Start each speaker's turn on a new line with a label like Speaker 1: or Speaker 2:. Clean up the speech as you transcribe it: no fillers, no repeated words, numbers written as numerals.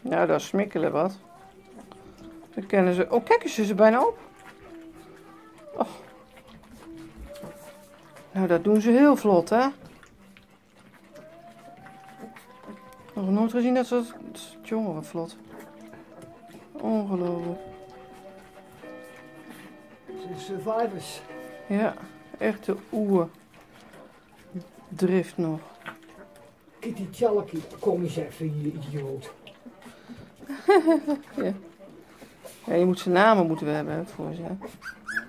Speaker 1: Nou, daar smikkelen wat. Dan kennen ze... Oh, kijk eens, ze bijna op. Oh. Nou, dat doen ze heel vlot, hè? Nog nooit gezien dat ze dat... Jongen, wat vlot. Ongelooflijk.
Speaker 2: Ze zijn survivors.
Speaker 1: Ja, echte oerdrift nog.
Speaker 2: Kitty Chalky, kom eens even, je idioot.
Speaker 1: Ja. Ja, je moet zijn namen moeten we hebben hè, voor ze. Hè?